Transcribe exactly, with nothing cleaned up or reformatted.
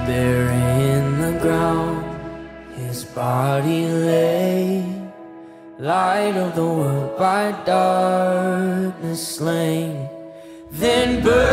There in the ground his body lay, light of the world by darkness slain. Then birth